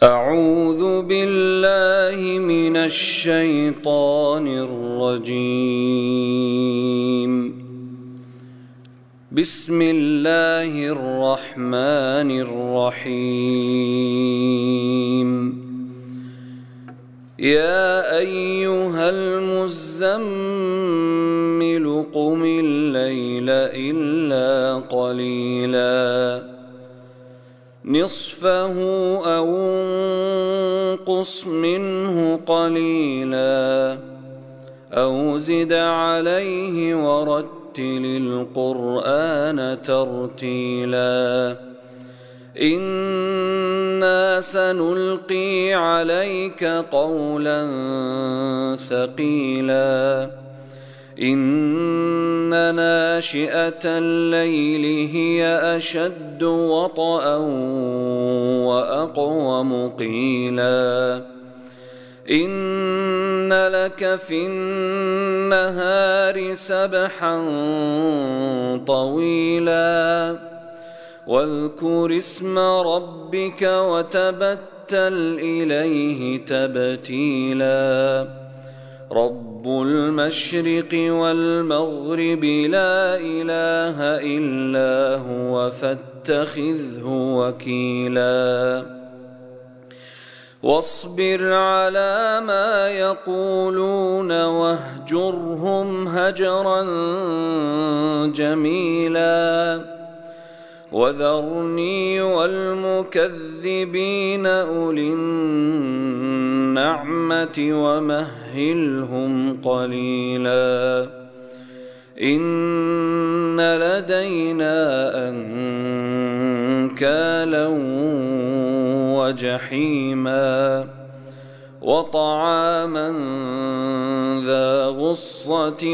أعوذ بالله من الشيطان الرجيم. بسم الله الرحمن الرحيم. يا أيها المزمل قم الليل إلا قليلا نصفه أو انقص منه قليلا أو زد عليه ورتل القرآن ترتيلا إنا سنلقي عليك قولا ثقيلا إن ناشئة الليل هي أشد وطئا وأقوم قيلا إن لك في النهار سبحا طويلا واذكر اسم ربك وتبتل إليه تبتيلا رب المشرق والمغرب لا إله إلا هو فاتخذه وكيلا واصبر على ما يقولون واهجرهم هجرا جميلا وذرني والمكذبين أولي النعمة ومهلهم قليلا إن لدينا أنكالا وجحيما وطعاما ذا غصة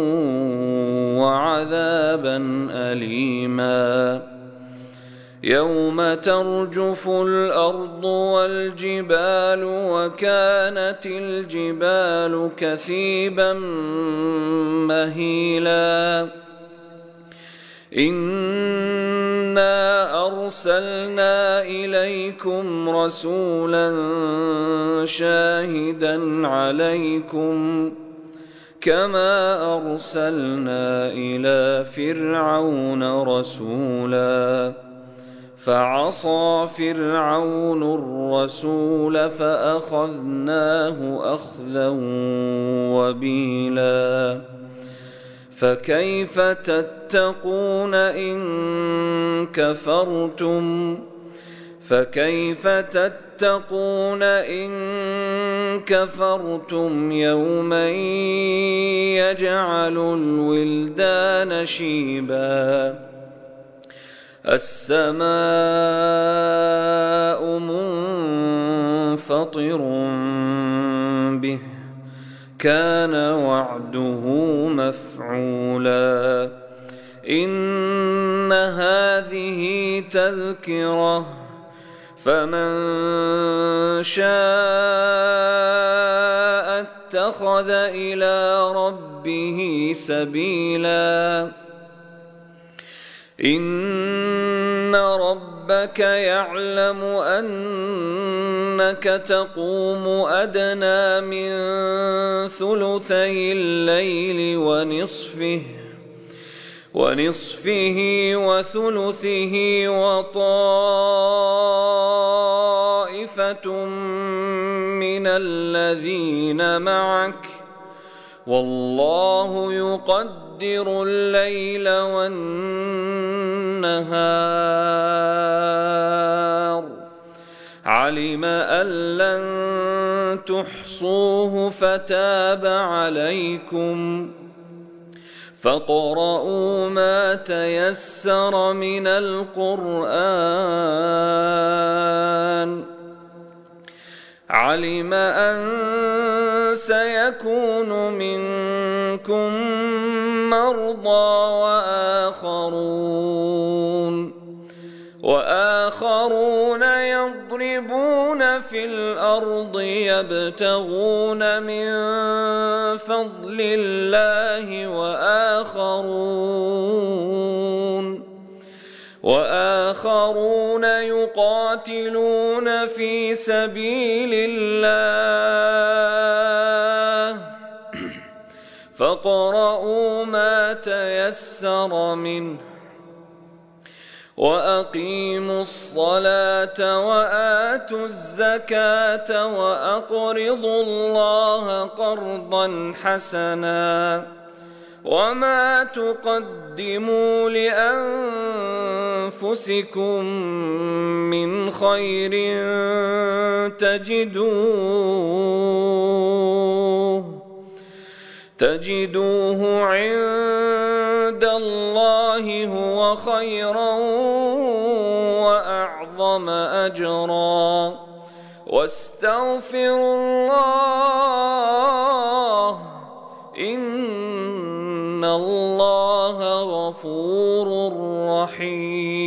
وعذابا أليما يوم ترجف الأرض والجبال وكانت الجبال كثيبا مهيلا إنا أرسلنا إليكم رسولا شاهدا عليكم كما أرسلنا إلى فرعون رسولا فعصى فرعون الرسول فأخذناه أخذا وبيلا فكيف تتقون إن كفرتم يوما يجعل الولدان شيبا السماء منفطر به كان وعده مفعولا إن هذه تذكرة فمن شاء اتخذ إلى ربه سبيلا إن ربك يعلم أنك تقوم أدنى من ثلثي الليل ونصفه وثلثه وطائفة من الذين معك والله يقدر الليل والنهار علم أن لن تحصوه فتاب عليكم فاقرؤوا ما تيسر من القرآن علم أن سيكون منكم مرضى وآخرون يضربون في الأرض يبتغون من فضل الله وآخرون يقاتلون في سبيل الله فاقرؤوا ما تيسر منه وأقيموا الصلاة وآتوا الزكاة وأقرضوا الله قرضا حسنا وما تقدموا لأنفسكم من خير تجدوه عند الله هو خيرا وأعظم أجرا واستغفروا الله إن الله غفور رحيم.